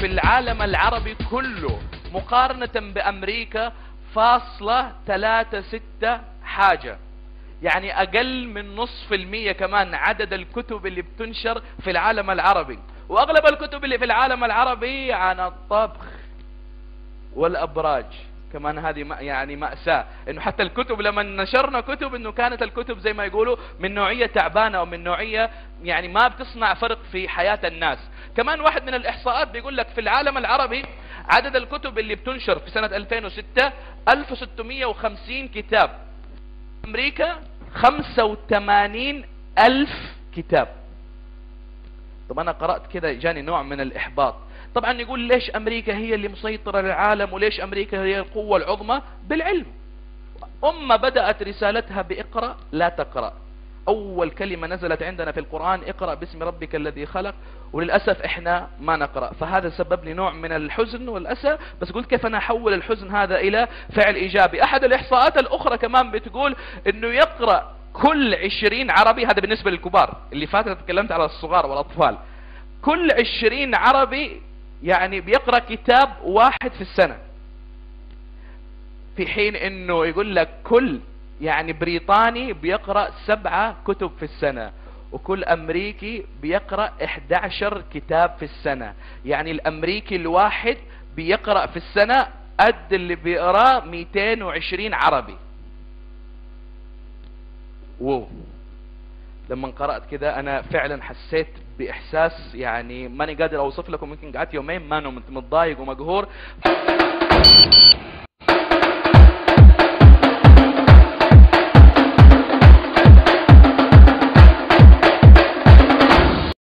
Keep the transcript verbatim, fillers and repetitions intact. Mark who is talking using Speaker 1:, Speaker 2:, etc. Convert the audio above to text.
Speaker 1: العالم العربي كله مقارنة بأمريكا فاصلة ثلاثة ستة حاجة، يعني أقل من نصف المية كمان عدد الكتب اللي بتنشر في العالم العربي. وأغلب الكتب اللي في العالم العربي عن الطبخ والأبراج. كمان هذه يعني مأساة، انه حتى الكتب لما نشرنا كتب انه كانت الكتب زي ما يقولوا من نوعية تعبانة ومن نوعية يعني ما بتصنع فرق في حياة الناس. كمان واحد من الإحصاءات بيقول لك في العالم العربي عدد الكتب اللي بتنشر في سنة ألفين وستة ألف وستمية وخمسين كتاب، أمريكا خمسة وثمانين ألف كتاب. طب أنا قرأت كده جاني نوع من الإحباط. طبعا يقول ليش أمريكا هي اللي مسيطرة للعالم وليش أمريكا هي القوة العظمى؟ بالعلم. أمة بدأت رسالتها بإقرأ لا تقرأ. أول كلمة نزلت عندنا في القرآن اقرأ باسم ربك الذي خلق، وللأسف إحنا ما نقرأ، فهذا سبب لي نوع من الحزن والأسى. بس قلت كيف أنا أحول الحزن هذا إلى فعل إيجابي. أحد الإحصاءات الأخرى كمان بتقول إنه يقرأ كل عشرين عربي، هذا بالنسبة للكبار، اللي فاتت تكلمت على الصغار والأطفال، كل عشرين عربي يعني بيقرأ كتاب واحد في السنة، في حين انه يقول لك كل يعني بريطاني بيقرأ سبعة كتب في السنة، وكل امريكي بيقرأ احدى عشر كتاب في السنة. يعني الامريكي الواحد بيقرأ في السنة قد اللي بيقرأ مئتين وعشرين عربي. واو، لما قرأت كده انا فعلا حسيت باحساس يعني ماني قادر اوصف لكم. يمكن قعدت يومين ما نمت، متضايق ومقهور.